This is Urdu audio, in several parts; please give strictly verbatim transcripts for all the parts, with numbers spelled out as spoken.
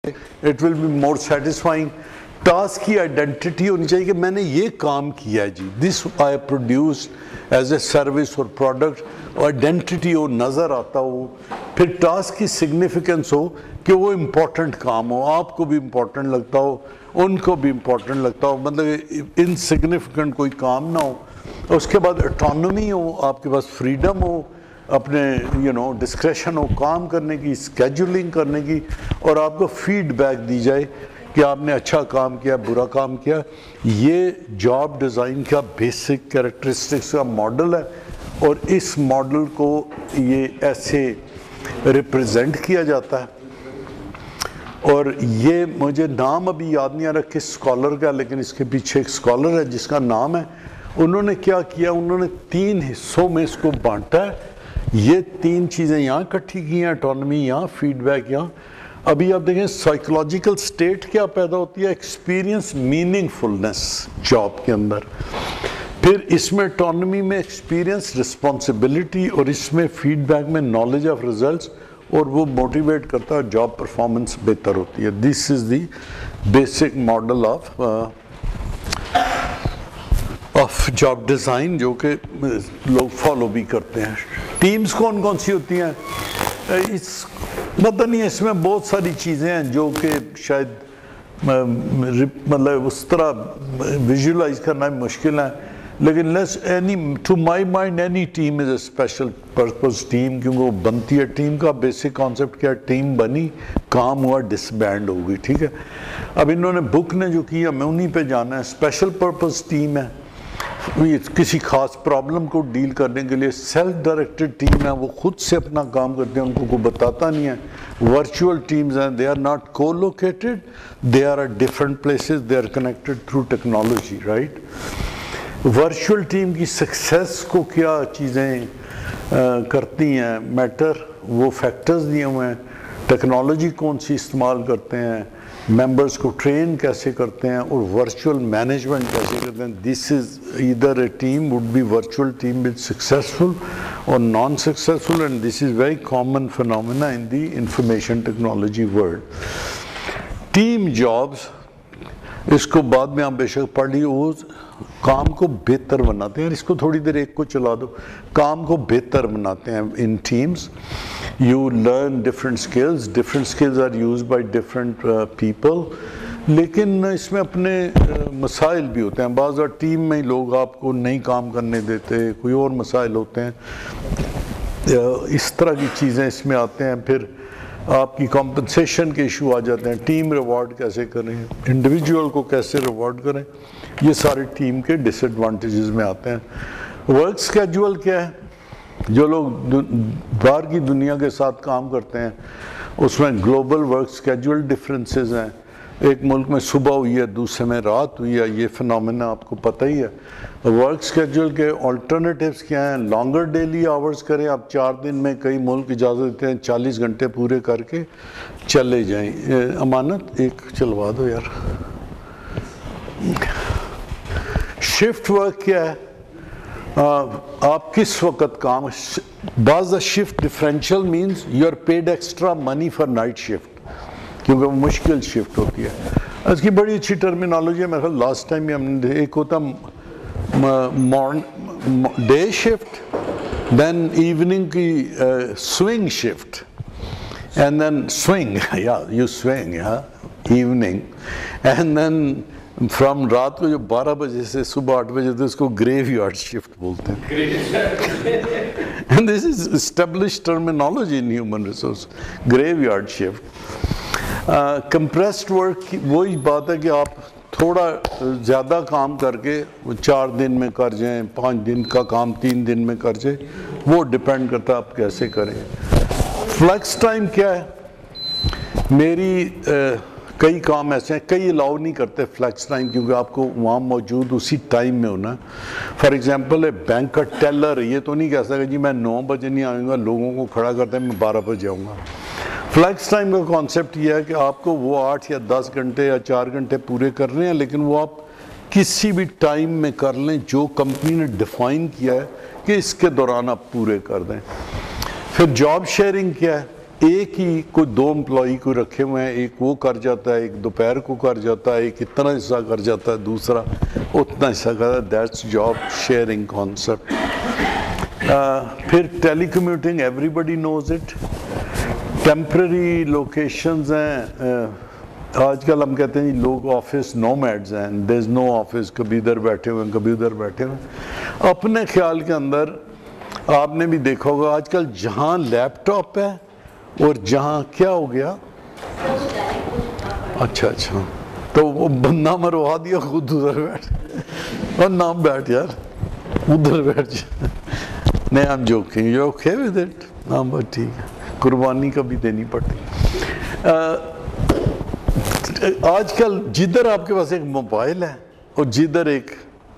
It will be more satisfying. Task کی آئیڈینٹی ہونی چاہیے کہ میں نے یہ کام کیا ہے جی, this I produce as a service اور پروڈکٹ, آئیڈینٹی ہو, نظر آتا ہو. پھر ٹاسک کی سگنیفیکنس ہو کہ وہ امپورٹنٹ کام ہو, آپ کو بھی امپورٹنٹ لگتا ہو, ان کو بھی امپورٹنٹ لگتا ہو, مطلب انسگنیفیکنٹ کوئی کام نہ ہو. اس کے بعد اٹانومی ہو, آپ کے پاس فریڈم ہو, اپنے یو نو ڈسکریشن ہو کام کرنے کی, اسکیجولنگ کرنے کی, اور آپ کو فیڈ بیک دی جائے کہ آپ نے اچھا کام کیا, برا کام کیا. یہ جاب ڈیزائن کا بیسک کیریکٹرسٹکس کا ماڈل ہے, اور اس ماڈل کو یہ ایسے ریپرزینٹ کیا جاتا ہے. اور یہ مجھے نام ابھی یاد نہیں آ رہا کس اسکالر کا, لیکن اس کے پیچھے ایک اسکالر ہے جس کا نام ہے. انہوں نے کیا کیا, انہوں نے تین حصوں میں اس کو بانٹا ہے. یہ تین چیزیں یہاں اکٹھی کی ہیں, اٹانومی یہاں, فیڈ بیک یہاں. ابھی آپ دیکھیں سائیکولوجیکل سٹیٹ کیا پیدا ہوتی ہے, ایکسپیرینس میننگ فلنس جاب کے اندر. پھر اس میں اٹانومی میں ایکسپیرینس رسپانسبلٹی, اور اس میں فیڈ بیک میں نالج آف ریزلٹس, اور وہ موٹیویٹ کرتا ہے, جاب پرفارمنس بہتر ہوتی ہے. This is the basic model of of job design جو کہ لوگ فالو بھی کرتے ہیں. ٹیمز کون کون سی ہوتی ہیں, اس پتہ نہیں, اس میں بہت ساری چیزیں ہیں جو کہ شاید مطلب اس طرح ویژولائز کرنا مشکل ہے, لیکن less any to my mind any team is a special purpose team, کیونکہ وہ بنتی ہے. ٹیم کا بیسک کانسیپٹ کیا ہے, ٹیم بنی, کام ہوا, ڈس بینڈ ہو گئی, ٹھیک ہے. اب انہوں نے بک نے جو کیا میں انہیں پہ جانا ہے. اسپیشل پرپز ٹیم ہے, کسی خاص پرابلم کو ڈیل کرنے کے لیے. سیلف ڈائریکٹڈ ٹیم ہے, وہ خود سے اپنا کام کرتے ہیں, ان کو کوئی بتاتا نہیں ہے. ورچوئل ٹیمز ہیں, they are not co located, they are at different places, they are connected through technology, right. Virtual team کی سکسیس کو کیا چیزیں کرتی ہیں میٹر, وہ فیکٹرز دیے ہوئے ہیں. ٹیکنالوجی کون سی استعمال کرتے ہیں, ممبرز کو ٹرین کیسے کرتے ہیں, اور ورچوئل مینجمنٹ کیسے کرتے ہیں. This is either a team would be virtual team would successful اور non successful, and this is very common phenomena in the information technology world. Team jobs, اس کو بعد میں آپ بے شک پڑھ لی, وہ کام کو بہتر بناتے ہیں. اس کو تھوڑی دیر ایک کو چلا دو, کام کو بہتر بناتے ہیں ان teams. You learn different skills, different skills are used by different uh, people. لیکن اس میں اپنے مسائل بھی ہوتے ہیں. بعض بار ٹیم میں لوگ آپ کو نہیں کام کرنے دیتے, کوئی اور مسائل ہوتے ہیں, اس طرح کی چیزیں اس میں آتے ہیں. پھر آپ کی کمپنسیشن کے ایشو آ جاتے ہیں, ٹیم ریوارڈ کیسے کریں, انڈیویجول کو کیسے ریوارڈ کریں, یہ سارے ٹیم کے ڈس ایڈوانٹیجز میں آتے ہیں. ورک اسکیجول کیا ہے, جو لوگ باہر کی دنیا کے ساتھ کام کرتے ہیں اس میں گلوبل ورک اسکیجول ڈفرینسز ہیں. ایک ملک میں صبح ہوئی ہے, دوسرے میں رات ہوئی ہے, یہ فنامنا آپ کو پتہ ہی ہے. ورک اسکیجول کے آلٹرنیٹیوز کیا ہیں, لانگر ڈیلی آورز کریں. آپ چار دن میں کئی ملک اجازت دیتے ہیں چالیس گھنٹے پورے کر کے چلے جائیں. امانت ایک چلوا دو یار. شفٹ ورک کیا ہے, آپ کس وقت کام, بعض shift differential means you are paid extra money for night shift, کیونکہ وہ مشکل شفٹ ہوتی ہے. اس کی بڑی اچھی ٹرمینالوجی ہے, میرے خیال لاسٹ ٹائم ہم نے, ایک ہوتا ڈے شفٹ, دین ایوننگ کی swing shift, and then swing یا یو سوئنگ یا ایوننگ, اینڈ دین فرام رات کو جو بارہ بجے سے صبح آٹھ بجے تک اس کو گریو یارڈ شفٹ بولتے ہیں. And this is established terminology in human resource, graveyard shift. Compressed work وہی بات ہے کہ آپ تھوڑا زیادہ کام کر کے چار دن میں کر جائیں, پانچ دن کا کام تین دن میں کر جائیں, وہ ڈیپینڈ کرتا ہے آپ کیسے کریں. فلیکس ٹائم کیا ہے, میری کئی کام ایسے ہیں, کئی الاؤ نہیں کرتے فلیکس ٹائم, کیونکہ آپ کو وہاں موجود اسی ٹائم میں ہونا. فار ایگزامپل ہے بینک کا ٹیلر, یہ تو نہیں کہہ سکتا جی میں نو بجے نہیں آؤں گا, لوگوں کو کھڑا کرتے ہیں میں بارہ بجے آؤں گا. فلیکس ٹائم کا کانسیپٹ یہ ہے کہ آپ کو وہ آٹھ یا دس گھنٹے یا چار گھنٹے پورے کرنے ہیں, لیکن وہ آپ کسی بھی ٹائم میں کر لیں جو کمپنی نے ڈیفائن کیا ہے کہ اس کے دوران آپ پورے کر دیں. پھر جاب شیئرنگ کیا ہے, ایک ہی کوئی دو امپلائی کو رکھے ہوئے ہیں, ایک وہ کر جاتا ہے, ایک دوپہر کو کر جاتا ہے, ایک اتنا حصہ کر جاتا ہے, دوسرا اتنا حصہ کرتا ہے. That's job sharing concept. پھر telecommuting, everybody knows it. Temporary locations ہیں, آج کل ہم کہتے ہیں لوگ آفس نومیڈز ہیں, دیر از نو آفس, کبھی ادھر بیٹھے ہوئے ہیں کبھی ادھر بیٹھے ہوئے ہیں. اپنے خیال کے اندر آپ نے بھی دیکھا ہوگا آج کل جہاں لیپ ٹاپ ہے اور جہاں کیا ہو گیا, اچھا اچھا تو وہ بندہ مروا دیا, خود ادھر بیٹھ, اور نام بیٹھ یار ادھر بیٹھ جا. نہیں I'm joking, you're okay with it? ہاں بس ٹھیک ہے, قربانی کبھی دینی پڑتی. آج کل جدھر آپ کے پاس ایک موبائل ہے اور جدھر ایک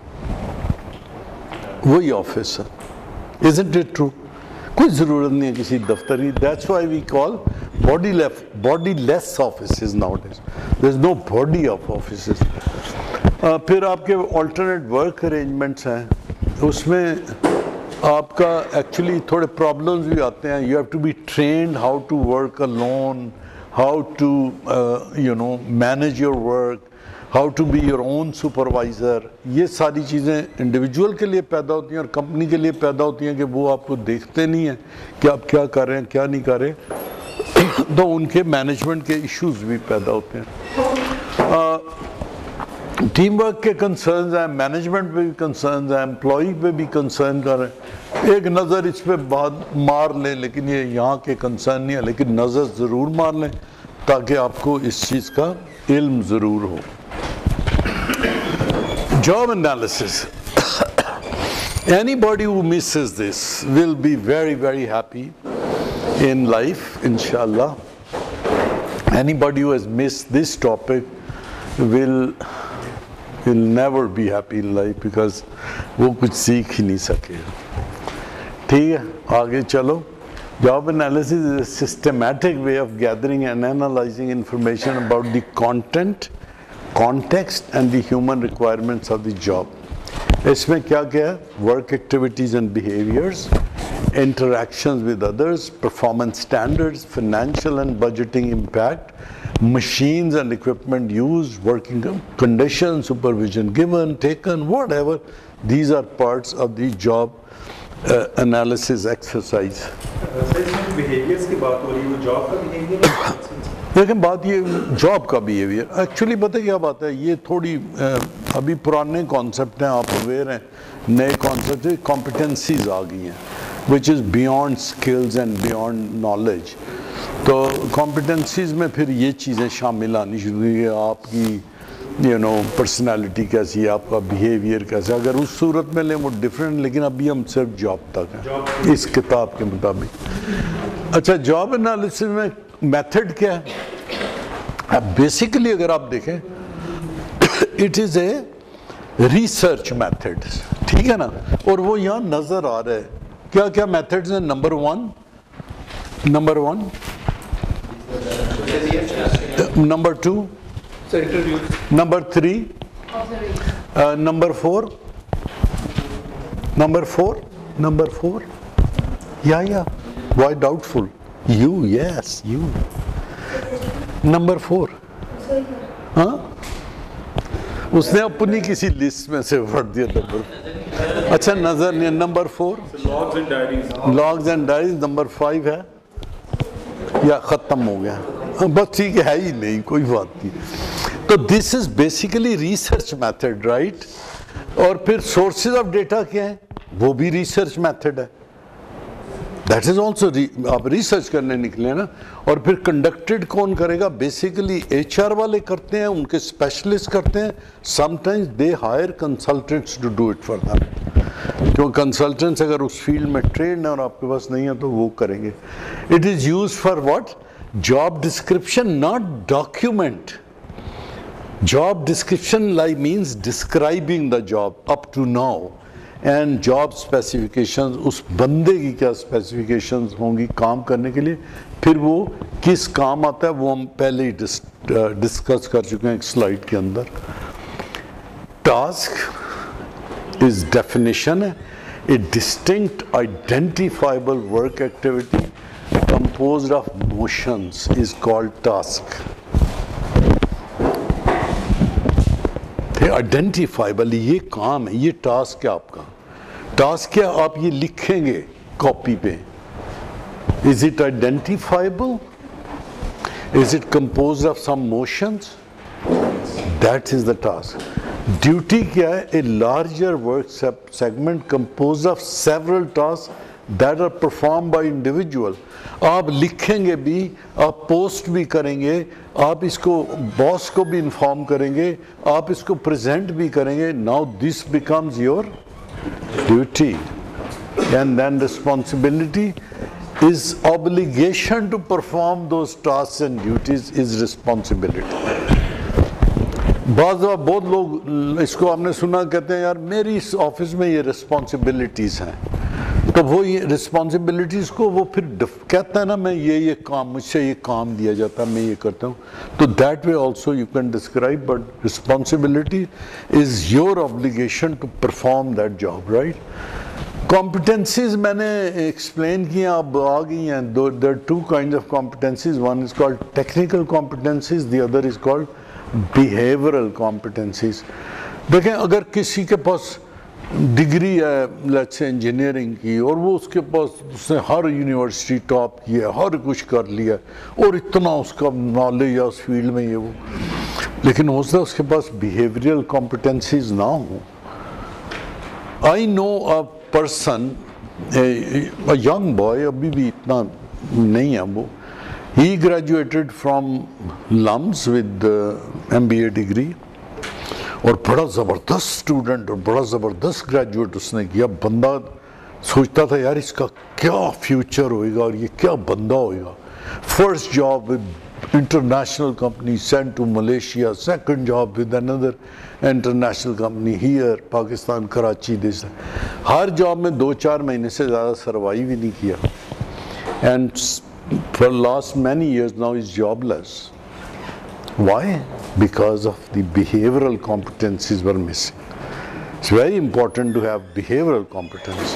وہی آفس ہے. Isn't it true? کوئی ضرورت نہیں ہے کسی دفتری. That's why we call body less, body less offices nowadays. There's no body of offices. پھر آپ کے alternate work arrangements ہیں, اس میں آپ کا ایکچولی تھوڑے پرابلمز بھی آتے ہیں. You have to be trained how to work alone, how to you know manage your work, how to be your own supervisor. یہ ساری چیزیں انڈیویجول کے لیے پیدا ہوتی ہیں اور کمپنی کے لیے پیدا ہوتی ہیں کہ وہ آپ کو دیکھتے نہیں ہیں کہ آپ کیا کر رہے ہیں کیا نہیں کر رہے, تو ان کے مینجمنٹ کے ایشوز بھی پیدا ہوتے ہیں. ٹیم ورک کے کنسرنز ہیں, مینجمنٹ پہ بھی کنسرنز ہیں, امپلائی پہ بھی کنسرن کر رہے ہیں. ایک نظر اس پہ بات مار لیں, لیکن یہ یہاں کے کنسرن نہیں ہے, لیکن نظر ضرور مار لیں تاکہ آپ کو اس چیز کا علم ضرور ہو. Job analysis. Anybody who misses this will be very very happy in life, inshallah. Anybody who has missed this topic will will never be happy in life because وہ کچھ سیکھ ہی نہیں سکے. ٹھیک ہے, آگے چلو. Job analysis is a systematic way of gathering and analyzing information about the content, context and the human requirements of the job. اس میں کیا کیا ہے, work activities and behaviors, interactions with others, performance standards, financial and budgeting impact, machines and equipment used, working conditions, supervision given, taken, whatever. These are parts of the job uh, analysis exercise. Behaviours کی بات ہو رہی ہے, وہ جاب کا بیہیویئر ہے. لیکن بات یہ جاب کا بیہیویئر ایکچولی پتہ کیا بات ہے, یہ تھوڑی ابھی پرانے کانسیپٹ ہیں, آپ اویئر ہیں, نئے کانسیپٹ کمپیٹنسیز آ گئی ہیں which is beyond skills and beyond knowledge. تو کمپیٹنسیز میں پھر یہ چیزیں شامل آنی شروع ہوئی ہے, آپ کی یو نو پرسنالٹی کیسی ہے, آپ کا بیہیویئر کیسا ہے. اگر اس صورت میں لیں وہ ڈفرینٹ, لیکن ابھی ہم صرف جاب تک ہیں اس کتاب کے مطابق. اچھا, جاب انالیسس میں میتھڈ کیا ہے؟ اب بیسیکلی اگر آپ دیکھیں it is a research method, ٹھیک ہے نا, اور وہ یہاں نظر آ رہا ہے. کیا کیا میتھڈز ہیں؟ Number one number one number two number three number four number four number four یا یا why doubtful you yes you number four. ہاں, اس نے اپنی کسی لسٹ میں سے پڑھ دیا نمبر. اچھا نظر نہیں. Number four logs and diaries. Number five ہے یا ختم ہو گیا, بس ٹھیک ہے ہی نہیں, کوئی بات نہیں. تو this is basically research method, right. اور پھر سورسز آف ڈیٹا کیا ہیں؟ وہ بھی ریسرچ میتھڈ ہے. دیٹ از آلسو, آپ ریسرچ کرنے نکلے نا. اور پھر کنڈکٹڈ کون کرے گا؟ بیسیکلی ایچ آر والے کرتے ہیں, ان کے اسپیشلسٹ کرتے ہیں. Sometimes they hire consultants to do it for them, کیوں کنسلٹنٹس اگر اس فیلڈ میں ٹرینڈ ہیں اور آپ کے پاس نہیں ہے تو وہ کریں گے. It is use for what? Job description, not document. Job description lie means describing the job up to now, and job specifications, اس بندے کی کیا اسپیسیفکیشنز ہوں گی کام کرنے کے لیے. پھر وہ کس کام آتا ہے وہ ہم پہلے ہی ڈسکس کر چکے ہیں ایک سلائڈ کے اندر. ٹاسک از ڈیفینیشن ہے, a distinct identifiable work activity composed of motions is called task. Identifiable, یہ کام ہے, یہ ٹاسک ہے آپ کا. ٹاسک کیا, آپ یہ لکھیں گے کاپی پہ. Is it identifiable? Is it composed of some motions? That is the task. Duty کیا ہے, a larger work segment composed of several tasks that are performed by individual. آپ لکھیں گے بھی, آپ پوسٹ بھی کریں گے, آپ اس کو باس کو بھی انفارم کریں گے, آپ اس کو پریزنٹ بھی کریں گے. Now this becomes your duty. And then responsibility is obligation to perform those tasks and duties is responsibility. بعض بہت لوگ اس کو ہم نے سنا کہتے ہیں یار میری اس آفس میں یہ رسپانسبلٹیز ہیں, تو وہ یہ رسپانسبلٹیز کو وہ پھر کہتا ہے نا میں یہ یہ کام, مجھ سے یہ کام دیا جاتا ہے, میں یہ کرتا ہوں. تو that way also you can describe, but responsibility is your obligation to perform that job, right. Competencies میں نے ایکسپلین کیا, اب آ گئی ہیں. there are two kinds of competencies. One is called technical competencies, the other is called behavioral competencies. دیکھیں اگر کسی کے پاس ڈگری ہے لیٹس سے انجینئرنگ کی, اور وہ اس کے پاس اس نے ہر یونیورسٹی ٹاپ کی ہے, ہر کچھ کر لیا, اور اتنا اس کا نالج ہے اس فیلڈ میں یہ وہ, لیکن ہو سکتا ہے اس کے پاس بیہیویئرل کمپٹنسیز نہ ہوں. I know a person, a young boy, ابھی بھی اتنا نہیں ہے وہ, he graduated from LUMS with M B A degree, اور بڑا زبردست اسٹوڈنٹ اور بڑا زبردست گریجویٹ اس نے کیا. بندہ سوچتا تھا یار اس کا کیا فیوچر ہوئے گا اور یہ کیا بندہ ہوئے گا. First job with international company sent to Malaysia, second job with اندر international company here Pakistan Karachi. دس ہر جاب میں دو چار مہینے سے زیادہ سروائیو ہی نہیں کیا, and for last many years now is jobless. Why? Because of the behavioral competencies were missing. It's very important to have behavioral competencies.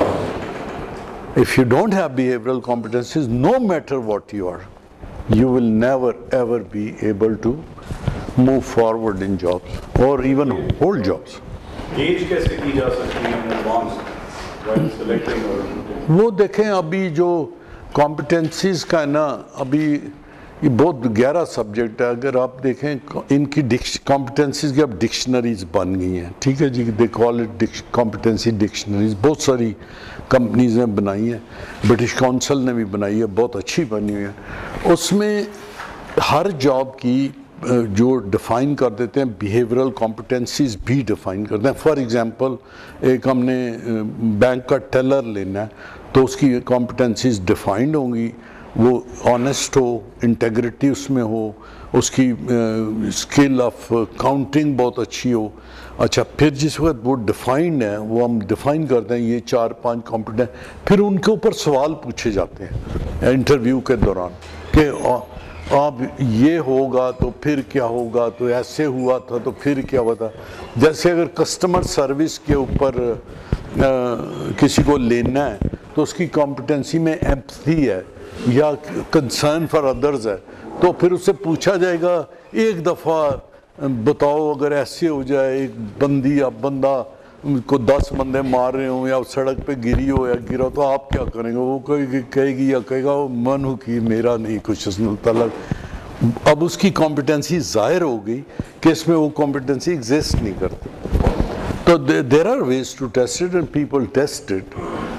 If you don't have behavioral competencies, no matter what you are, you will never ever be able to move forward in jobs or even hold jobs. Gauge کیسے کی جا سکتی ہے in advance while selecting or recruiting? وہ دیکھیں ابھی جو کمپٹنسیز کا ہے نا, ابھی یہ بہت گہرا سبجیکٹ ہے. اگر آپ دیکھیں ان کی کمپٹنسیز کی اب ڈکشنریز بن گئی ہیں, ٹھیک ہے جی, they call it competency dictionaries. بہت ساری کمپنیز نے بنائی ہیں, برٹش کونسل نے بھی بنائی ہے, بہت اچھی بنی ہوئی ہے. اس میں ہر جاب کی جو ڈیفائن کر دیتے ہیں بیہیورل کمپٹنسیز بھی ڈیفائن کرتے ہیں. فار ایگزامپل ایک ہم نے بینک کا ٹیلر لینا ہے, تو اس کی کمپٹنسیز ڈیفائنڈ ہوں گی, وہ آنیسٹ ہو, انٹیگریٹی اس میں ہو, اس کی اسکل آف کاؤنٹنگ بہت اچھی ہو. اچھا پھر جس وقت وہ ڈیفائنڈ ہے, وہ ہم ڈیفائن کرتے ہیں یہ چار پانچ کمپٹنس, پھر ان کے اوپر سوال پوچھے جاتے ہیں انٹرویو کے دوران کہ آپ یہ ہوگا تو پھر کیا ہوگا, تو ایسے ہوا تھا تو پھر کیا ہوا تھا. جیسے اگر کسٹمر سروس کے اوپر کسی کو لینا ہے تو اس کی کمپٹنسی میں ایمپتھی ہے یا کنسرن فار ادرز ہے, تو پھر اس سے پوچھا جائے گا ایک دفعہ بتاؤ اگر ایسے ہو جائے, ایک بندی یا بندہ کو دس بندے مار رہے ہوں یا سڑک پہ گری ہو یا گرا, تو آپ کیا کریں گے؟ وہ کہے گی یا کہے گا وہ من ہو کی میرا نہیں کچھ اس میں تعلق. اب اس کی کمپٹنسی ظاہر ہو گئی کہ اس میں وہ کمپٹنسی ایگزسٹ نہیں کرتی. تو there are ways to test it and people test it.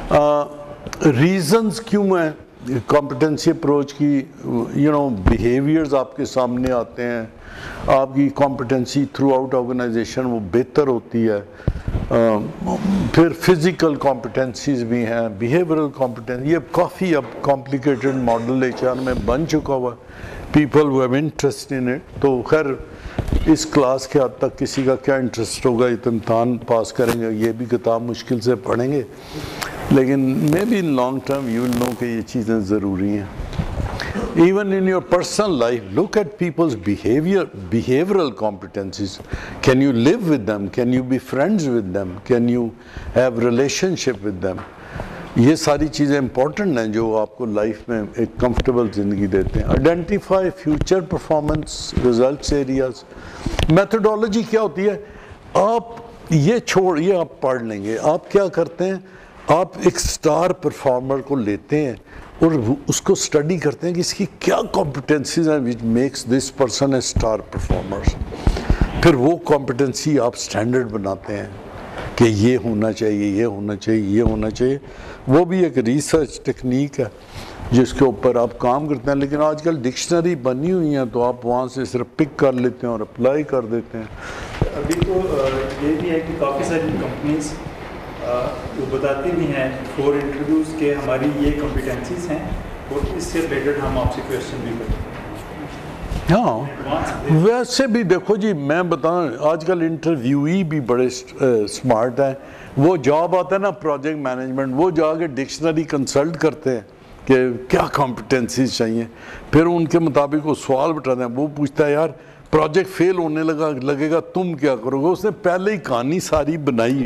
Reasons کیوں ہیں کمپٹنسی اپروچ کی؟ یو نو بیہیویئرز آپ کے سامنے آتے ہیں, آپ کی کمپٹنسی تھرو آؤٹ آرگنائزیشن وہ بہتر ہوتی ہے. پھر فزیکل کمپٹنسیز بھی ہیں, بیہیورل کمپٹنسی, یہ کافی اب کمپلیکیٹڈ ماڈل ایچ آر میں بن چکا ہوا ہے. People who have interest in it. تو خیر اس کلاس کے حد تک کسی کا کیا انٹرسٹ ہوگا, یہ تو امتحان پاس کریں گے, یہ بھی کتاب مشکل سے پڑھیں گے, لیکن may be in long term you will know کہ یہ چیزیں ضروری ہیں. Even in your personal life, look at people's behavior, behavioral competencies. Can you live with them? Can you be friends with them? Can you have relationship with them? یہ ساری چیزیں امپورٹنٹ ہیں جو آپ کو لائف میں ایک کمفرٹیبل زندگی دیتے ہیں. Identify future performance results areas. Methodology کیا ہوتی ہے؟ آپ یہ چھوڑ یہ آپ پڑھ لیں گے. آپ کیا کرتے ہیں؟ آپ ایک سٹار پرفارمر کو لیتے ہیں اور اس کو اسٹڈی کرتے ہیں کہ اس کی کیا کمپٹنسیز ہیں which makes this person a star performer. پھر وہ کمپٹنسی آپ سٹینڈرڈ بناتے ہیں کہ یہ ہونا چاہیے یہ ہونا چاہیے یہ ہونا چاہیے. وہ بھی ایک ریسرچ ٹیکنیک ہے جس کے اوپر آپ کام کرتے ہیں. لیکن آج کل ڈکشنری بنی ہوئی ہیں تو آپ وہاں سے صرف پک کر لیتے ہیں اور اپلائی کر دیتے ہیں. ابھی تو یہ بھی ہے کہ کافی ساری کمپنیز وہ بتاتی بھی ہیں فور انٹرویوز کے ہماری یہ کمپیٹنسیز ہیں اور اس سے ریلیٹڈ ہم آپ سے کویشچن بھی کرتے ہیں. ہاں ویسے بھی دیکھو جی میں بتاؤں آج کل انٹرویوئی بھی بڑے سمارٹ ہیں. وہ جاب آتا ہے نا پروجیکٹ مینجمنٹ, وہ جا کے ڈکشنری کنسلٹ کرتے ہیں کہ کیا کمپٹنسیز چاہیے, پھر ان کے مطابق وہ سوال بٹھاتے ہیں. وہ پوچھتا ہے یار پروجیکٹ فیل ہونے لگا لگے گا تم کیا کرو گے؟ اس نے پہلے ہی کہانی ساری بنائی,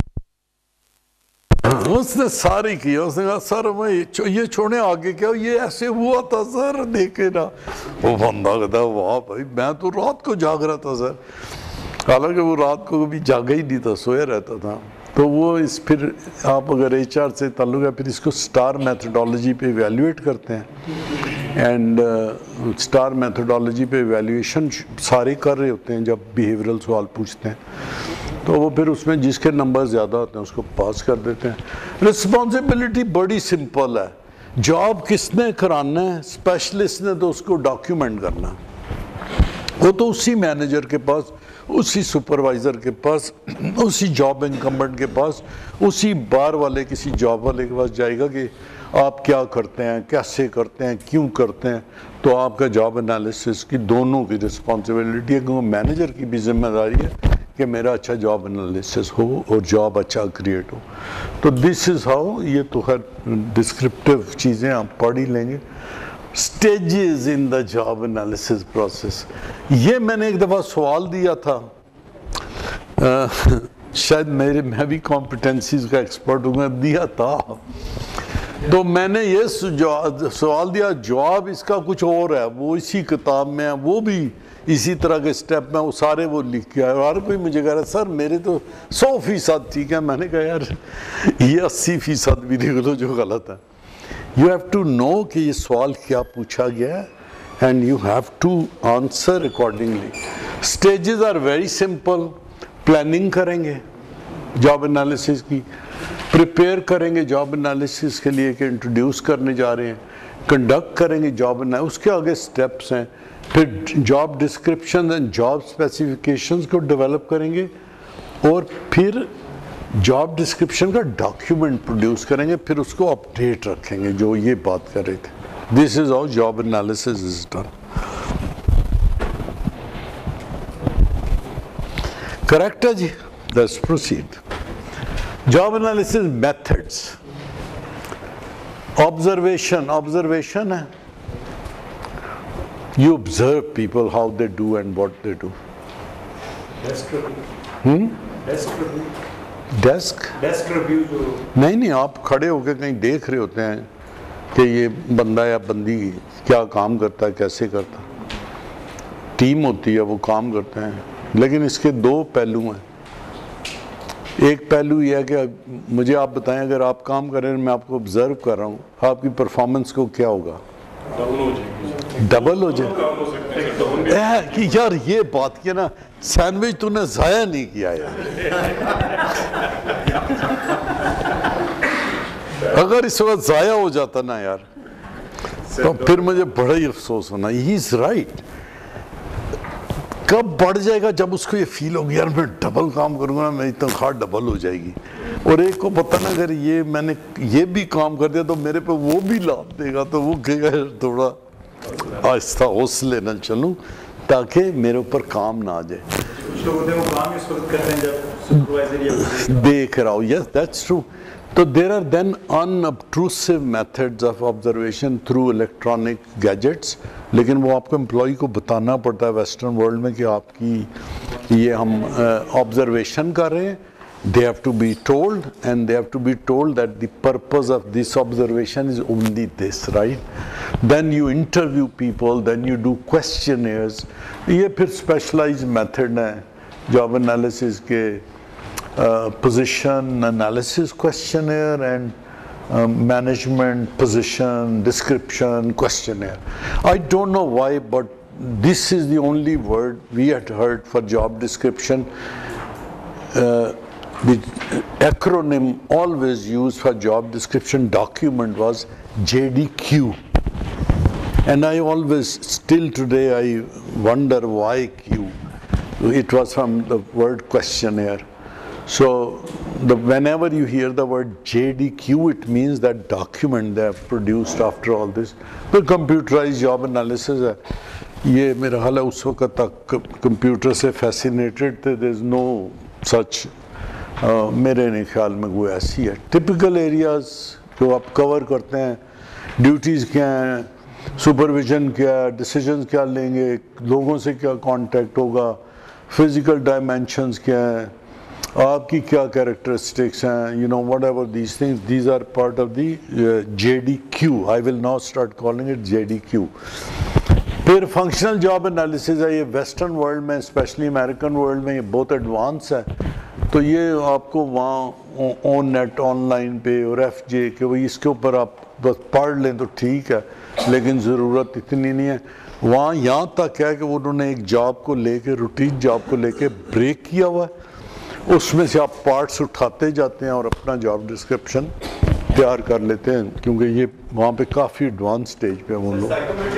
اس نے ساری کیا. اس نے کہا سر میں یہ چھوڑیں آگے کیا یہ ایسے ہوا تھا سر دیکھے نا. وہ بندہ کہتا ہے واہ بھائی میں تو رات کو جاگ رہا تھا سر, حالانکہ وہ رات کو کبھی جاگا ہی نہیں تھا, سویا رہتا تھا. تو وہ اس پھر آپ اگر ایچ آر سے تعلق ہے پھر اس کو سٹار میتھڈولوجی پہ ایویلیویٹ کرتے ہیں. اینڈ سٹار میتھڈولوجی پہ ایویلیویشن سارے کر رہے ہوتے ہیں جب بیہیورل سوال پوچھتے ہیں, تو وہ پھر اس میں جس کے نمبر زیادہ ہوتے ہیں اس کو پاس کر دیتے ہیں. رسپانسبلٹی بڑی سمپل ہے. جاب کس نے کرانا ہے؟ اسپیشلسٹ نے تو اس کو ڈاکیومنٹ کرنا. وہ تو اسی مینیجر کے پاس, اسی سپروائزر کے پاس, اسی جاب انکمبنٹ کے پاس, اسی بار والے کسی جاب والے کے پاس جائے گا کہ آپ کیا کرتے ہیں, کیسے کرتے ہیں, کیوں کرتے ہیں. تو آپ کا جاب انالیسس کی دونوں کی رسپانسبلٹی ہے, کیونکہ مینیجر کی بھی ذمہ داری ہے کہ میرا اچھا جاب انالیسس ہو اور جاب اچھا کریٹ ہو. تو دس از ہاؤ. یہ تو خیر ڈسکرپٹیو چیزیں آپ پڑھ ہی لیں گے. Stages in the job analysis process. یہ میں نے ایک دفعہ سوال دیا تھا, شاید میرے میں بھی کمپٹنسیز کا ایکسپرٹ ہوں, میں دیا تھا. تو میں نے یہ سوال دیا, جواب اس کا کچھ اور ہے, وہ اسی کتاب میں ہے, وہ بھی اسی طرح کے سٹیپ میں وہ سارے وہ لکھ کے آئے. اور کوئی مجھے کہہ رہا ہے سر میرے تو سو فیصد ٹھیک ہے. میں نے کہا یار یہ اسی فیصد بھی لکھ لو جو غلط ہے. یو ہیو ٹو نو کہ یہ سوال کیا پوچھا گیا ہے and you have to answer accordingly. Stages are very simple. Planning کریں گے جاب انالیسس کی, پریپیئر کریں گے جاب انالیسس کے لیے کہ انٹروڈیوس کرنے جا رہے ہیں, کنڈکٹ کریں گے جاب انالیسس, اس کے آگے سٹیپس ہیں. پھر job description and job specifications کو ڈیولپ کریں گے, اور پھر جاب ڈسکرپشن کا ڈاکیومنٹ پروڈیوس کریں گے, پھر اس کو اپڈیٹ رکھیں گے جو یہ بات کر رہے تھے. This is how job analysis is done. Correct ہے جی؟ Let's proceed. Job analysis methods. Observation observation ہے. You observe people, how they do and what they do. Desk Hmm? Desk Desk? Desk review جو نہیں نہیں, آپ کھڑے ہو کے کہیں دیکھ رہے ہوتے ہیں کہ یہ بندہ یا بندی کیا کام کرتا ہے, کیسے کرتا ہے. ٹیم ہوتی ہے وہ کام کرتے ہیں, لیکن اس کے دو پہلو ہیں. ایک پہلو یہ ہے کہ مجھے آپ بتائیں اگر آپ کام کر رہے ہیں, میں آپ کو آبزرو کر رہا ہوں, آپ کی پرفارمنس کو کیا ہوگا؟ ڈبل ہو جائے. اے کہ یار یہ بات کیا نا, سینڈوچ تو نے ضائع نہیں کیا یار. اگر اس وقت ضائع ہو جاتا نا یار تو پھر مجھے بڑا ہی افسوس ہونا. He is right. کب بڑھ جائے گا؟ جب اس کو یہ فیل ہوگی یار میں ڈبل کام کروں گا, میری تنخواہ ڈبل ہو جائے گی. اور ایک کو پتہ نا اگر یہ میں نے یہ بھی کام کر دیا تو میرے پہ وہ بھی لاد دے گا, تو وہ کہے گا تھوڑا آہستہ حوصلے نہ چلوں تاکہ میرے اوپر کام نہ آ جائے. کچھ لوگ ہوتے ہیں وہ کام اس وقت کرتے ہیں جب سپروائزر یا دیکھ رہا ہوں. Yes that's true. تو there are then unobtrusive methods of observation through electronic gadgets, لیکن وہ آپ کو امپلائی کو بتانا پڑتا ہے ویسٹرن ورلڈ میں کہ آپ کی یہ ہم آبزرویشن کر رہے ہیں, they have to be told, and they have to be told that the purpose of this observation is only this, right? Then you interview people, then you do questionnaires. ये फिर specialized method है job analysis के uh, position analysis questionnaire and um, management position description questionnaire. I don't know why, but this is the only word we had heard for job description. Uh, the acronym always used for job description document was J D Q. And I always, still today, I wonder why Q. It was from the word questionnaire. So the, whenever you hear the word J D Q, it means that document they have produced after all this. The computerized job analysis है. ये मेरा हाल है उस वक्त तक कंप्यूटर से fascinated थे. There is no such uh, मेरे नहीं ख्याल में कोई ऐसी है. Typical areas जो आप cover करते हैं, duties क्या हैं, supervision क्या है, decisions क्या लेंगे, लोगों से क्या contact होगा, physical dimensions क्या हैं, आपकी क्या characteristics हैं, you know, whatever these things, these are part of the uh, J D Q. I will now start calling it J D Q. फिर फंक्शनल जॉब एनालिसिस है. ये वेस्टर्न वर्ल्ड में, स्पेशली अमेरिकन वर्ल्ड में, ये बहुत एडवांस है. तो ये आपको वहाँ ऑन नेट ऑनलाइन पे और एफ जे के वही इसके ऊपर आप बस पढ़ लें तो ठीक है, लेकिन ज़रूरत इतनी नहीं है. वहाँ यहाँ तक है कि उन्होंने एक जॉब को लेके, रूटीन जॉब को लेके ब्रेक किया हुआ है. उसमें से आप पार्ट्स उठाते जाते हैं और अपना जॉब डिस्क्रिप्शन तैयार कर लेते हैं, क्योंकि ये वहाँ पे काफ़ी एडवांस स्टेज पे वो लोग.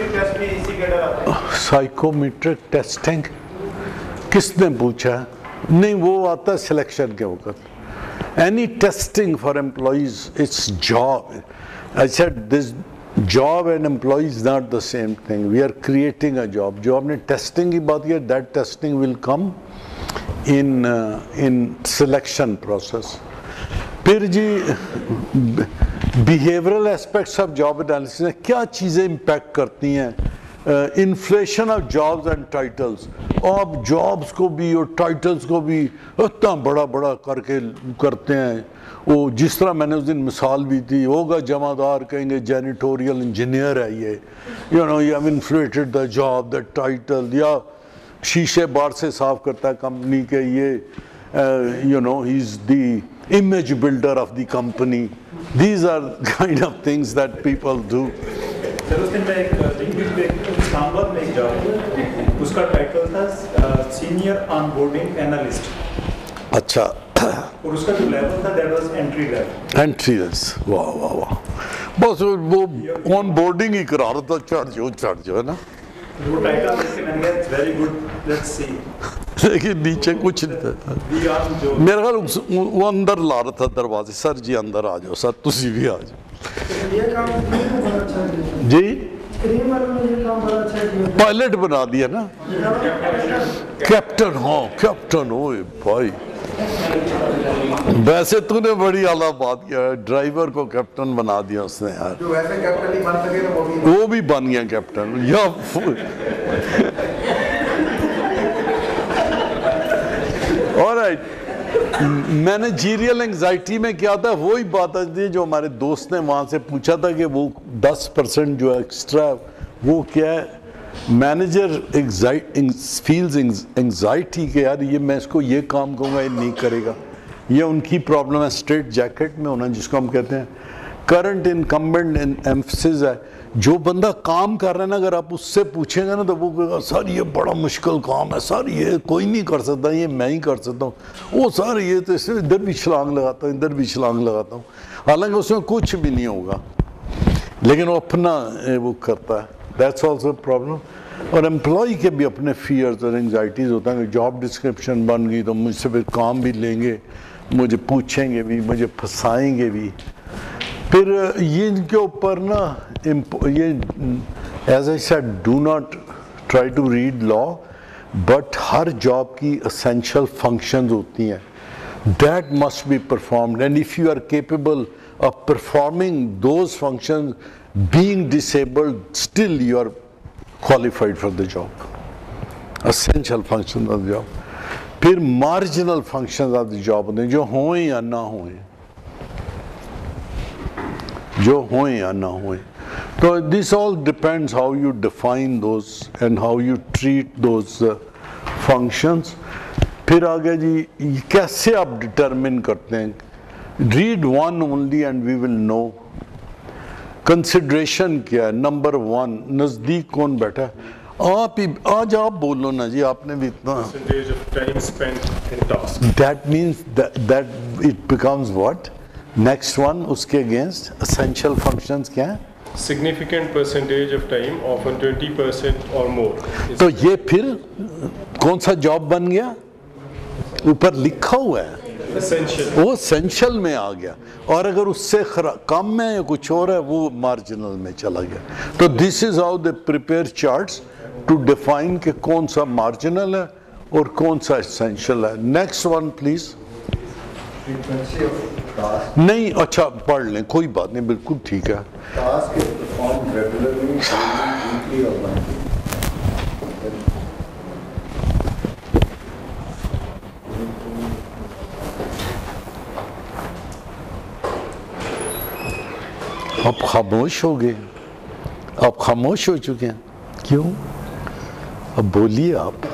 साइकोमेट्रिक टेस्टिंग किसने पूछा है? नहीं, वो आता है सिलेक्शन के वक्त. Any testing for employees, it's job. I said this job and employ is not the same thing. We are creating a job. जो आपने टेस्टिंग की बात की, that testing will come in in selection process. फिर जी behavioural aspects of job analysis में क्या चीज़ें इम्पैक्ट करती हैं? Inflation of jobs and titles. आप जॉब्स को भी और टाइटल्स को भी इतना बड़ा बड़ा करके करते हैं. वो जिस तरह मैंने उस दिन मिसाल भी दी, होगा जमादार कहेंगे जैनिटोरियल इंजीनियर है ये, you know, you have inflated the job, the title. या शीशे बाहर से साफ करता है कंपनी के, ये you know, he is the image builder of the company. These are kind of things that people do. Sir उस दिन मैं एक लिंक्डइन पे इस्लामाबाद में एक जॉब, उसका टाइटल था सीनियर ऑनबोर्डिंग एनालिस्ट. अच्छा. और उसका जो लेवल था that was entry level. Entry level. वाह वाह वाह. बस वो ऑन बोर्डिंग ही करा रहा था, चढ़ जाओ चढ़ जाओ, है ना. वो टाइटल देख के मैंने कहा it's very good, let's see. लेकिन नीचे कुछ नहीं था. मेरे ख्याल वो अंदर ला रहा था दरवाजे. सर जी अंदर आ जाओ, सर तुसी भी आ जाओ जी. पायलट बना दिया ना, कैप्टन. हाँ कैप्टन. ओए भाई, वैसे तूने बड़ी आला बात किया है. ड्राइवर को कैप्टन बना दिया उसने यार. जो वैसे कैप्टन नहीं बन सके वो भी वो भी बन गया कैप्टन. या ऑलराइट. मैनेजरियल एंग्जाइटी में क्या था, वही बात आती जो हमारे दोस्त ने वहाँ से पूछा था कि वो दस परसेंट जो एक्स्ट्रा वो क्या है. मैनेजर फील्स एंग्जाइटी के यार ये मैं इसको ये काम कहूँगा ये नहीं करेगा. ये उनकी प्रॉब्लम है. स्ट्रेट जैकेट में होना जिसको हम कहते हैं. करंट इनकम्बेंट एम्फसिस है. जो बंदा काम कर रहा है ना, अगर आप उससे पूछेंगे ना तो वो कहेगा सर ये बड़ा मुश्किल काम है, सर ये कोई नहीं कर सकता, ये मैं ही कर सकता हूँ. वो सर ये तो इससे इधर भी छलांग लगाता हूँ, इधर भी छलांग लगाता हूँ. हालांकि उसमें कुछ भी नहीं होगा, लेकिन वो अपना वो करता है. That's also problem. और एम्प्लॉय के भी अपने फियर्स और एंग्जाइटीज़ होता है कि जॉब डिस्क्रिप्शन बन गई तो मुझसे फिर काम भी लेंगे, मुझे पूछेंगे भी, मुझे फंसाएंगे भी. फिर ये इनके ऊपर ना ये as I said do not try to read law, but हर जॉब की एसेंशियल फंक्शंस होती हैं. That must be performed, and if you are capable of performing those functions being disabled, still you are qualified for the job. Essential function of the job. پھر marginal functions of the job ہوتے ہیں جو ہوئیں یا نہ ہوئیں جو ہوئیں یا نہ ہوئیں تو this all depends how you define those and how you treat those functions. پھر آگے جی کیسے آپ ڈٹرمن کرتے ہیں؟ Read one only and we will know. Consideration کیا ہے؟ نمبر ون نزدیک کون بیٹھا ہے؟ آپ ہی آج آپ بولو نا جی, آپ نے بھی اتنا. percentage of time spent in task. That means that, that it becomes what? Next one اس کے against essential functions کیا ہیں؟ Significant percentage of time, often twenty percent or more. تو یہ پھر کون سا جاب بن گیا؟ اوپر لکھا ہوا ہے Essential. وہ essential میں آ گیا, اور اگر اس سے کم ہے یا کچھ اور ہے وہ marginal میں چلا گیا. تو this is how they prepare charts to define کہ کون سا marginal ہے اور کون سا essential ہے. Next one please. frequency of task نہیں اچھا پڑھ لیں, کوئی بات نہیں, بالکل ٹھیک ہے. task is performed regularly, weekly or monthly. آپ خاموش ہو گئے, آپ خاموش ہو چکے ہیں, کیوں؟ اب بولیے آپ.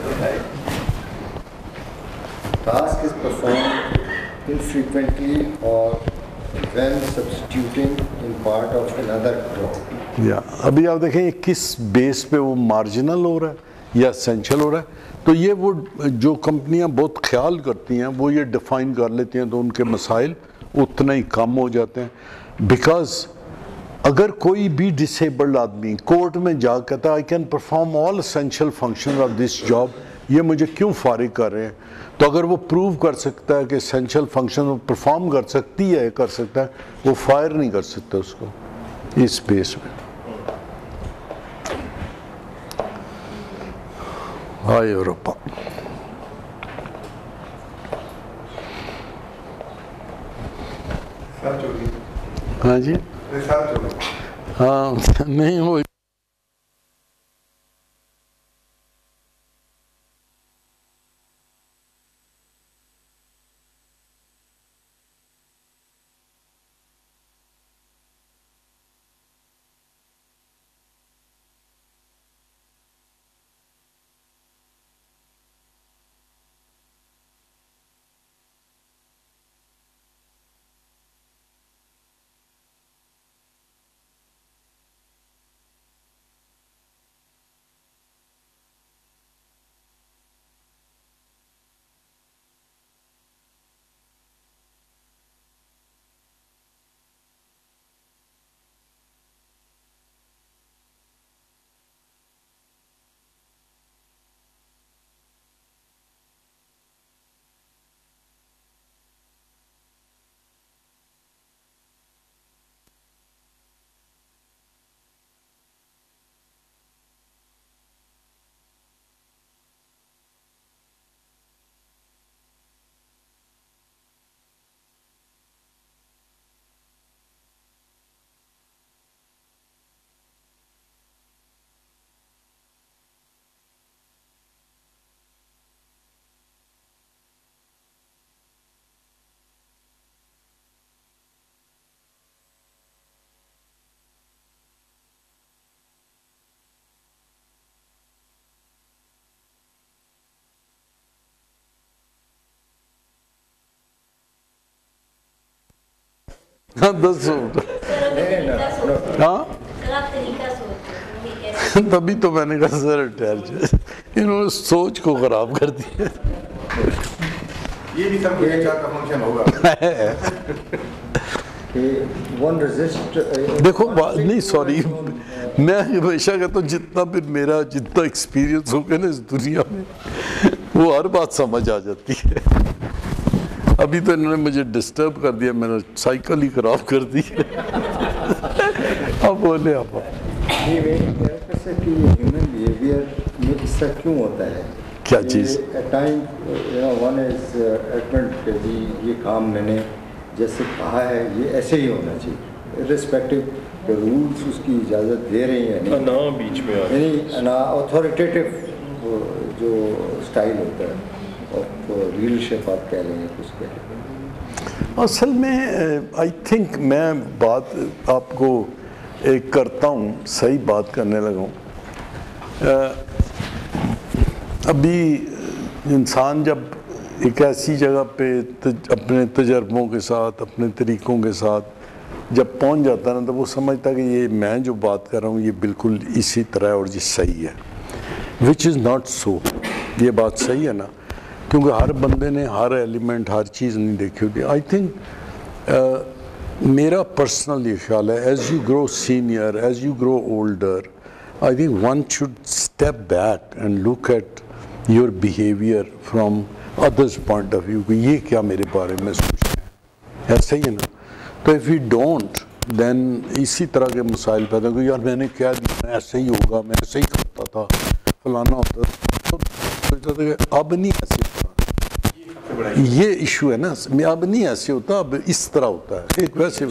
Task is performed infrequently or when substituting in part of another job. یا ابھی آپ دیکھیں کس بیس پہ وہ مارجنل ہو رہا ہے یا اسینشل ہو رہا ہے. تو یہ وہ جو کمپنیاں بہت خیال کرتی ہیں وہ یہ ڈیفائن کر لیتی ہیں تو ان کے مسائل اتنا ہی کم ہو جاتے ہیں. بیکاز اگر کوئی بھی ڈسیبلڈ آدمی کورٹ میں جا کہتا ہے I can perform all essential function of this job, یہ مجھے کیوں فارغ کر رہے ہیں, تو اگر وہ پروو کر سکتا ہے کہ اسینشیل فنکشن پرفارم کر سکتی ہے کر سکتا ہے, وہ فائر نہیں کر سکتا اس کو اس بیس میں. Hi Europa. ہاں جی ہاں نہیں وہ دس ہاں تبھی تو میں نے کہا سر ٹھہر جائے, انہوں نے سوچ کو خراب کر دیا. یہ بھی سب ایچ آر کا فنکشن ہوگا. دیکھو نہیں سوری, میں ہمیشہ کہتا ہوں جتنا پھر میرا جتنا ایکسپیرینس ہو گیا نا اس دنیا میں وہ ہر بات سمجھ آ جاتی ہے. ابھی تو انہوں نے مجھے ڈسٹرب کر دیا, میں نے سائیکل ہی خراب کر دی. اب بولے آپ ہیومن بیہیویئر میں اس طرح کیوں ہوتا ہے؟ کیا چیز؟ ٹائم ون از ایڈمنٹ کہ جی یہ کام میں نے جیسے کہا ہے یہ ایسے ہی ہونا چاہیے, ارسپیکٹو کہ رولس اس کی اجازت دے رہے ہیں انا بیچ میں یعنی انا اتھارٹیٹیو جو اسٹائل ہوتا ہے آف لیڈرشپ آپ کہہ لیں کچھ کہہ لیں. اصل میں آئی تھنک میں بات آپ کو ایک کرتا ہوں صحیح بات کرنے لگا ہوں. ابھی انسان جب ایک ایسی جگہ پہ اپنے تجربوں کے ساتھ اپنے طریقوں کے ساتھ جب پہنچ جاتا ہے نا تو وہ سمجھتا ہے کہ یہ میں جو بات کر رہا ہوں یہ بالکل اسی طرح ہے اور یہ صحیح ہے, وچ از ناٹ سو. یہ بات صحیح ہے نا, کیونکہ ہر بندے نے ہر ایلیمنٹ ہر چیز نہیں دیکھی ہوتی. آئی تھنک میرا پرسنل یہ خیال ہے as you grow senior as you grow older I think one should step back and look at your behaviour from others point of view کہ یہ کیا میرے بارے میں سوچ رہے ہیں, ایسا ہی ہے نا. تو اف یو ڈونٹ دین اسی طرح کے مسائل پیدا کہ یار میں نے کیا دیا ایسے ہی ہوگا, میں ایسے ہی کرتا تھا فلانا ہوتا تھا, سوچتا تھا کہ اب نہیں ایسے ہوتا. یہ ایشو ہے نا, میں اب نہیں ایسے ہوتا, اب اس طرح ہوتا ہے. ایک ویسے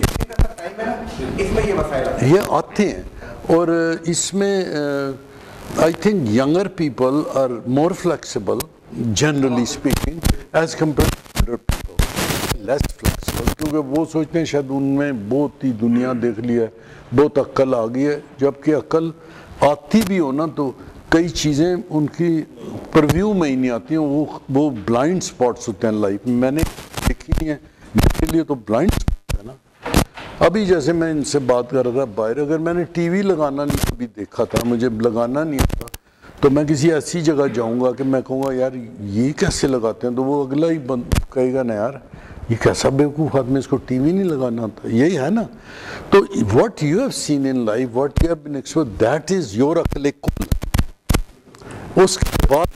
یہ آتے ہیں اور اس میں I think younger people are more flexible generally speaking as compare to people less flexible, کیونکہ وہ سوچتے ہیں شاید ان میں بہت ہی دنیا دیکھ لی ہے, بہت عقل آ گئی ہے. جبکہ عقل آتی بھی ہو نا تو کئی چیزیں ان کی پرویو میں ہی نہیں آتی ہیں, وہ وہ بلائنڈ سپاٹس ہوتے ہیں لائف میں. میں نے دیکھی نہیں ہے, میرے لیے تو بلائنڈ سپاٹ ہے نا. ابھی جیسے میں ان سے بات کر رہا تھا باہر, اگر میں نے ٹی وی لگانا نہیں کبھی دیکھا تھا, مجھے لگانا نہیں آتا, تو میں کسی ایسی جگہ جاؤں گا کہ میں کہوں گا یار یہ کیسے لگاتے ہیں, تو وہ اگلا ہی بند کہے گا نا یار یہ کیسا بیوقوف آدمی, اس کو ٹی وی نہیں لگانا آتا. یہی ہے نا. تو what you have seen in life, what you have been expose, that is your عقل کل. اس کے بعد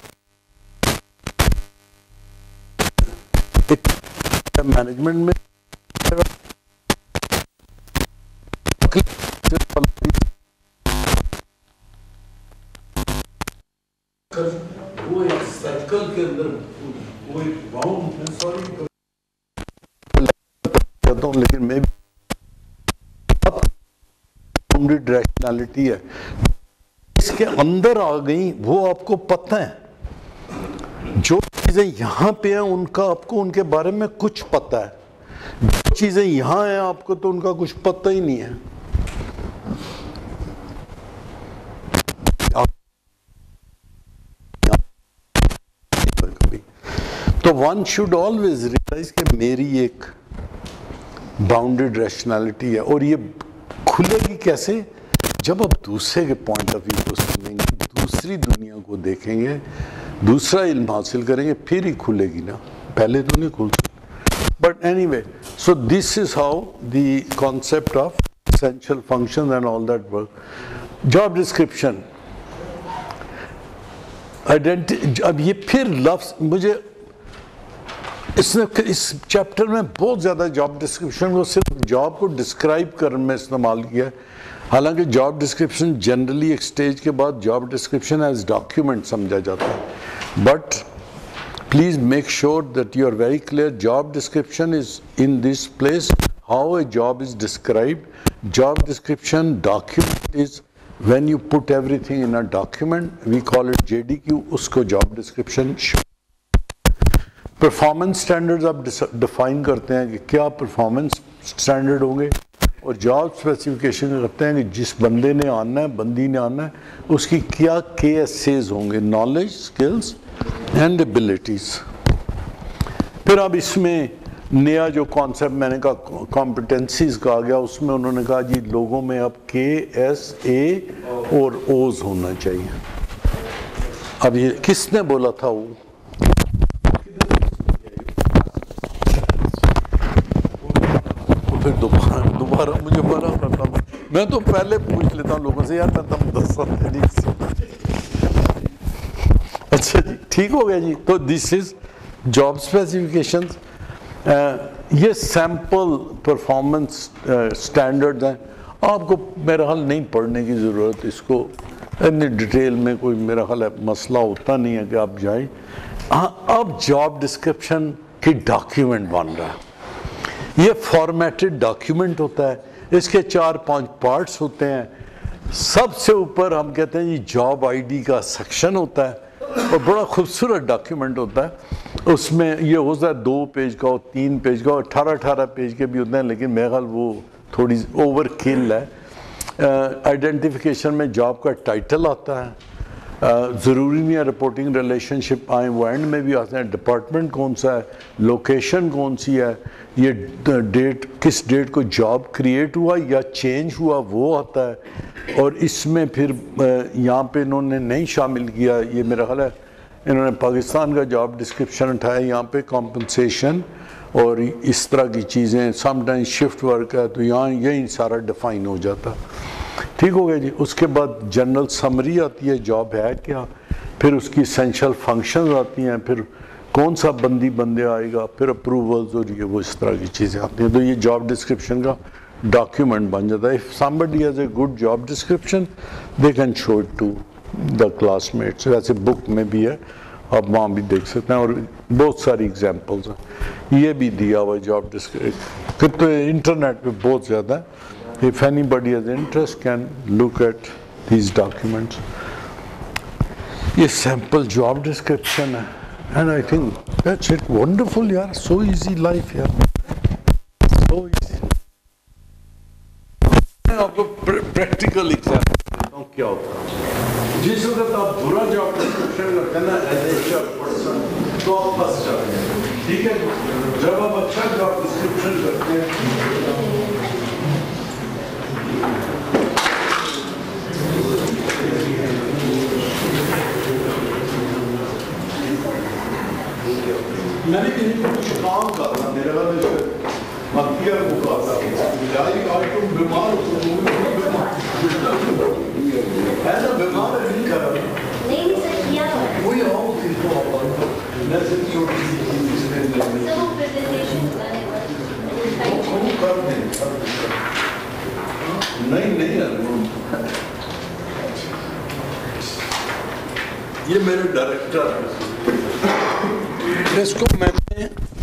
مینجمنٹ میں وہ ایک سرکل کے اندر وہ ایک راؤنڈ سوری کرتا ہوں, لیکن میں بھی باؤنڈیڈ ریشنالٹی ہے اس کے اندر آ گئی, وہ آپ کو پتہ ہے. جو چیزیں یہاں پہ ہیں ان کا آپ کو ان کے بارے میں کچھ پتہ ہے, جو چیزیں یہاں ہیں آپ کو تو ان کا کچھ پتہ ہی نہیں ہے. تو ون شوڈ آلویز ریئلائز کہ میری ایک باؤنڈیڈ ریشنالٹی ہے, اور یہ کھلے گی کیسے, جب آپ دوسرے کے پوائنٹ آف ویو کو سنیں گے, دوسری دنیا کو دیکھیں گے, دوسرا علم حاصل کریں گے, پھر ہی کھلے گی نا, پہلے تو نہیں کھلتی. But anyway, so this is how the concept of essential function and all that work. Job description identity, اب یہ پھر لفظ مجھے اس نے اس چیپٹر میں بہت زیادہ جاب ڈسکرپشن کو صرف جاب کو ڈسکرائب کرنے میں استعمال کیا ہے, حالانکہ جاب ڈسکرپشن جنرلی ایک سٹیج کے بعد جاب ڈسکرپشن ایز ڈاکیومنٹ سمجھا جاتا ہے. But please make sure that you are very clear, job description is in this place, how a job is described. Job description document is when you put everything in a document, we call it J D Q, اس کو job description. performance standards آپ ڈیفائن کرتے ہیں کہ کیا performance standard ہوں گے, اور job specification کرتے ہیں کہ جس بندے نے آنا ہے, بندی نے آنا ہے, اس کی کیا کے ایس ایز ہوں گے, knowledge, skills and abilities. پھر اب اس میں نیا جو کانسیپٹ میں نے کہا کمپٹنسیز کا آ گیا, اس میں انہوں نے کہا جی لوگوں میں اب کے ایس اے اور اوز ہونا چاہیے. اب یہ کس نے بولا تھا, وہ پھر دوبارہ دوبارہ مجھے بڑا کرتا ہوں, میں تو پہلے پوچھ لیتا ہوں لوگوں سے, یار میں تم دس اچھا جی ٹھیک ہو گیا جی. تو دس از جاب اسپیسیفکیشنز. یہ سیمپل پرفارمنس سٹینڈرڈ ہیں, آپ کو میرا حال نہیں پڑھنے کی ضرورت, اس کو اتنی ڈیٹیل میں کوئی میرا خیال ہے مسئلہ ہوتا نہیں ہے کہ آپ جائیں. اب جاب ڈسکرپشن کی ڈاکیومنٹ بن رہا ہے, یہ فارمیٹڈ ڈاکیومنٹ ہوتا ہے, اس کے چار پانچ پارٹس ہوتے ہیں. سب سے اوپر ہم کہتے ہیں جی جاب آئی ڈی کا سیکشن ہوتا ہے, اور بڑا خوبصورت ڈاکیومنٹ ہوتا ہے. اس میں یہ ہو سکتا ہے دو پیج کا ہو, تین پیج کا ہو, اٹھارہ اٹھارہ پیج کے بھی ہوتے ہیں, لیکن میرا خیال وہ تھوڑی اوور کل ہے. آئیڈینٹیفیکیشن میں جاب کا ٹائٹل آتا ہے, ضروری نہیں ہے رپورٹنگ ریلیشن شپ آئیں, وہ اینڈ میں بھی آتے ہیں, ڈپارٹمنٹ کون سا ہے, لوکیشن کون سی ہے, یہ ڈیٹ کس ڈیٹ کو جاب کریٹ ہوا یا چینج ہوا وہ آتا ہے. اور اس میں پھر یہاں پہ انہوں نے نہیں شامل کیا, یہ میرا خیال ہے انہوں نے پاکستان کا جاب ڈسکرپشن اٹھایا, یہاں پہ کمپنسیشن اور اس طرح کی چیزیں, سم ٹائم شفٹ ورک ہے تو یہاں یہی سارا ڈیفائن ہو جاتا. ٹھیک ہو گیا جی. اس کے بعد جنرل سمری آتی ہے, جاب ہے کیا, پھر اس کی اسینشل فنکشنز آتی ہیں, پھر کون سا بندی بندے آئے گا, پھر اپروولز اور یہ وہ اس طرح کی چیزیں آتی ہیں. تو یہ جاب ڈسکرپشن کا ڈاکیومنٹ بن جاتا ہے. If somebody has a good job description, they can show it to the classmates. ویسے بک میں بھی ہے, آپ وہاں بھی دیکھ سکتے ہیں, اور بہت ساری ایگزامپلز ہیں. یہ بھی دیا ہوا جاب ڈسکرپشن تو انٹرنیٹ پہ بہت زیادہ ہے. If anybody has interest can look at these documents. یہ سیمپل جاب ڈسکرپشن ہے, and I think that's it. Wonderful یار, so easy life یار, so easy. میں آپ کو پریکٹیکل ایگزامپل دیتا ہوں کیا ہوتا ہے. جس وقت آپ برا جاب ڈسکرپشن کرتے ہیں نا as a H R person تو آپ پھنس جاتے ہیں. ٹھیک ہے, جب آپ اچھا جاب ڈسکرپشن کرتے ہیں میں نے کہیں پر کچھ کام کرنا, میرے بعد مکیہ کو کہا مجھائی آج تم بیمار ہو ہے نا, بیمار ہے نہیں کر رہا نہیں نہیں سر کیا ہوا وہی آؤ پھر تو آپ میں سے چھوٹی سی چیز اس میں سر وہ پریزنٹیشن بنانے وہ کر دیں نہیں نہیں ہے. یہ میرے ڈائریکٹر ہے, اس کو میں نے